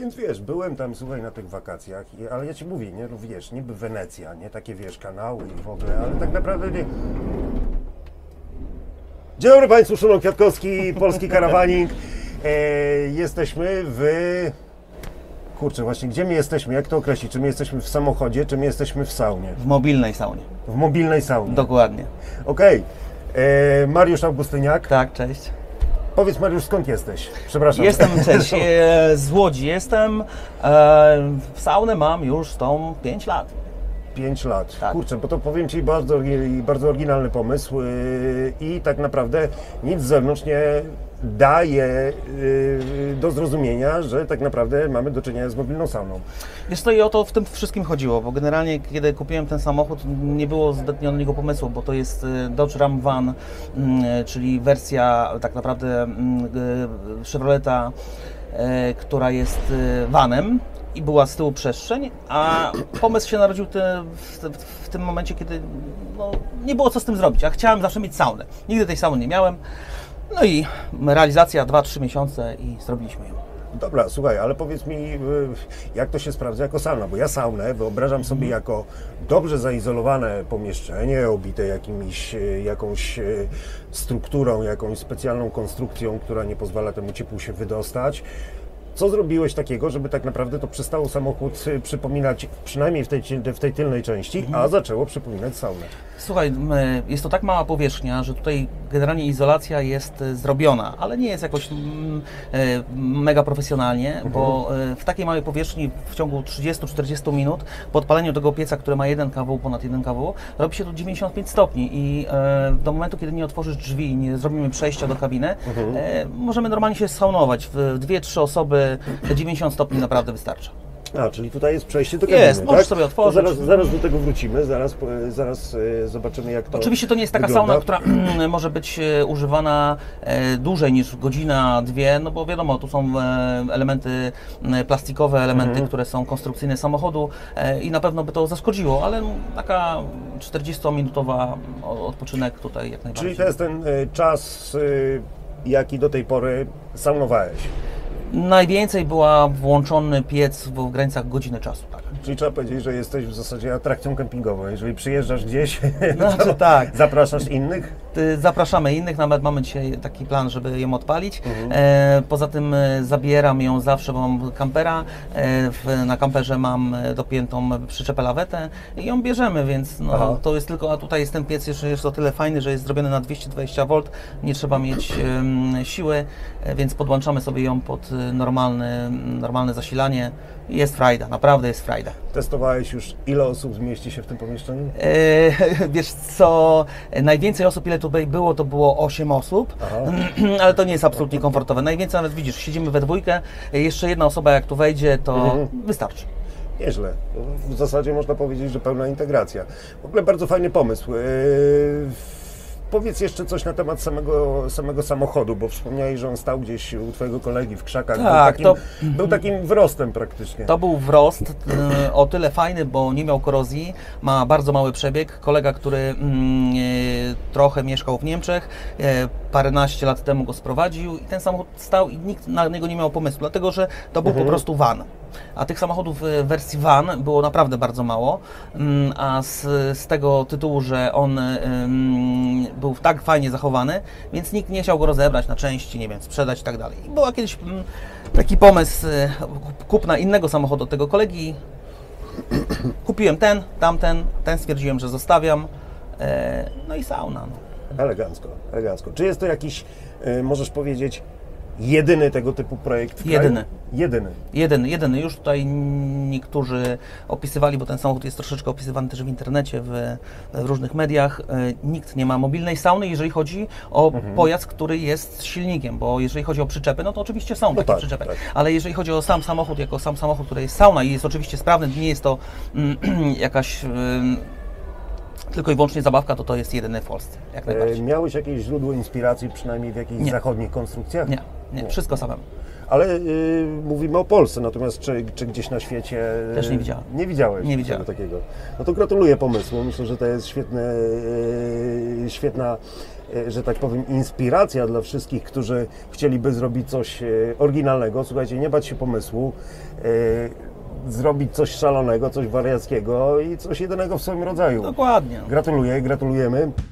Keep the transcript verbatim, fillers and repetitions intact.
więc wiesz, byłem tam, słuchaj, na tych wakacjach, i, ale ja ci mówię, nie, no wiesz, niby Wenecja, nie, takie wiesz, kanały i w ogóle, ale tak naprawdę nie. Dzień dobry Państwu, Szymon Kwiatkowski, Polski Karawaning. E, jesteśmy w... Kurczę, właśnie, gdzie my jesteśmy? Jak to określić? Czy my jesteśmy w samochodzie, czy my jesteśmy w saunie? W mobilnej saunie. W mobilnej saunie. Dokładnie. Okej. Okay. Mariusz Augustyniak. Tak, cześć. Powiedz Mariusz, skąd jesteś? Przepraszam. Jestem, cześć, z Łodzi jestem. W saunę mam już z tą pięć lat. pięć lat. Tak. Kurczę, bo to powiem Ci bardzo, bardzo oryginalny pomysł i tak naprawdę nic z zewnątrz nie daje do zrozumienia, że tak naprawdę mamy do czynienia z mobilną sauną. Wiesz co, i o to w tym wszystkim chodziło, bo generalnie kiedy kupiłem ten samochód, nie było zbytnio na niego pomysłu, bo to jest Dodge Ram Van, czyli wersja tak naprawdę Chevroleta, która jest vanem. I była z tyłu przestrzeń, a pomysł się narodził te, w, w tym momencie, kiedy no, nie było co z tym zrobić, a chciałem zawsze mieć saunę. Nigdy tej sauny nie miałem, no i realizacja dwa trzy miesiące i zrobiliśmy ją. Dobra, słuchaj, ale powiedz mi, jak to się sprawdza jako sauna, bo ja saunę wyobrażam sobie mm. jako dobrze zaizolowane pomieszczenie, obite jakimiś, jakąś strukturą, jakąś specjalną konstrukcją, która nie pozwala temu ciepłu się wydostać. Co zrobiłeś takiego, żeby tak naprawdę to przestało samochód przypominać, przynajmniej w tej, w tej tylnej części, mhm. a zaczęło przypominać saunę? Słuchaj, jest to tak mała powierzchnia, że tutaj generalnie izolacja jest zrobiona, ale nie jest jakoś mega profesjonalnie, mhm. bo w takiej małej powierzchni w ciągu trzydziestu czterdziestu minut po odpaleniu tego pieca, który ma jeden kawał, ponad jeden kawał, robi się tu dziewięćdziesiąt pięć stopni i do momentu, kiedy nie otworzysz drzwi i nie zrobimy przejścia do kabiny, mhm. możemy normalnie się saunować. W dwie, trzy osoby dziewięćdziesiąt stopni naprawdę wystarcza. A, czyli tutaj jest przejście do kabiny, Jest, możesz tak? sobie otworzyć. To zaraz, zaraz do tego wrócimy, zaraz, zaraz zobaczymy, jak to Oczywiście to nie jest taka wygląda. sauna, która może być używana dłużej niż godzina, dwie, no bo wiadomo, tu są elementy plastikowe, elementy, mhm. które są konstrukcyjne samochodu i na pewno by to zaszkodziło, ale taka czterdziestominutowa odpoczynek tutaj jak najbardziej. Czyli to jest ten czas, jaki do tej pory saunowałeś? Najwięcej była włączony piec w granicach godziny czasu, tak. Czyli trzeba powiedzieć, że jesteś w zasadzie atrakcją kempingową. Jeżeli przyjeżdżasz gdzieś, znaczy, tak. zapraszasz innych? Zapraszamy innych, nawet mamy dzisiaj taki plan, żeby ją odpalić. Mhm. E, poza tym zabieram ją zawsze, bo mam kampera. E, w, na kamperze mam dopiętą przyczepę lawetę i ją bierzemy, więc no, to jest tylko, a tutaj jest ten piec jeszcze jest o tyle fajny, że jest zrobiony na dwieście dwadzieścia wolt, nie trzeba mieć e, siły, e, więc podłączamy sobie ją pod normalne, normalne zasilanie. Jest frajda, naprawdę jest frajda. Testowałeś już, ile osób zmieści się w tym pomieszczeniu? E, wiesz co, najwięcej osób, ile tutaj było, to było osiem osób, aha. ale to nie jest absolutnie komfortowe. Najwięcej nawet widzisz, siedzimy we dwójkę, jeszcze jedna osoba jak tu wejdzie, to mhm. wystarczy. Nieźle. W zasadzie można powiedzieć, że pełna integracja. W ogóle bardzo fajny pomysł. Yy... Powiedz jeszcze coś na temat samego, samego samochodu, bo wspomniałeś, że on stał gdzieś u Twojego kolegi w krzakach. Tak, był, takim, to, był takim wrostem praktycznie. To był wrost, y, o tyle fajny, bo nie miał korozji, ma bardzo mały przebieg. Kolega, który y, trochę mieszkał w Niemczech, y, paręnaście lat temu go sprowadził i ten samochód stał i nikt na niego nie miał pomysłu, dlatego że to był mhm. po prostu van. A tych samochodów w wersji van było naprawdę bardzo mało, a z, z tego tytułu, że on um, był tak fajnie zachowany, więc nikt nie chciał go rozebrać na części, nie wiem, sprzedać i tak dalej. I był jakiś um, taki pomysł kupna innego samochodu od tego kolegi. Kupiłem ten, tamten, ten stwierdziłem, że zostawiam. E, no i sauna. No. Elegancko, elegancko. Czy jest to jakiś, y, możesz powiedzieć, jedyny tego typu projekt w Jedyny. kraju? Jedyny. Jedyny, jedyny. Już tutaj niektórzy opisywali, bo ten samochód jest troszeczkę opisywany też w internecie, w, w różnych mediach. Nikt nie ma mobilnej sauny, jeżeli chodzi o mhm. pojazd, który jest silnikiem, bo jeżeli chodzi o przyczepy, no to oczywiście są no takie tak, przyczepy, tak. ale jeżeli chodzi o sam samochód, jako sam samochód, który jest sauna i jest oczywiście sprawny, nie jest to mm, jakaś... Mm, tylko i wyłącznie zabawka, to to jest jedyny w Polsce, jak najbardziej. Miałeś jakieś źródło inspiracji, przynajmniej w jakichś nie. zachodnich konstrukcjach? Nie, nie, wszystko samemu. ale y, mówimy o Polsce, natomiast czy, czy gdzieś na świecie... Też nie widziałem. Nie widziałeś Nie widziałem. czegoś takiego. No to gratuluję pomysłu. Myślę, że to jest świetne, y, świetna, y, że tak powiem, inspiracja dla wszystkich, którzy chcieliby zrobić coś y, oryginalnego. Słuchajcie, nie bać się pomysłu. Y, zrobić coś szalonego, coś wariackiego i coś jedynego w swoim rodzaju. Dokładnie. Gratuluję, gratulujemy.